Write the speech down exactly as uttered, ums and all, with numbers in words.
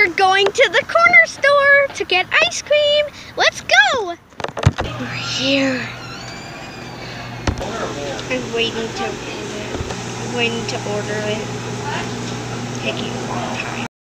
We're going to the corner store to get ice cream. Let's go. We're here. I'm waiting to order it. I'm waiting to order it. Taking a long time.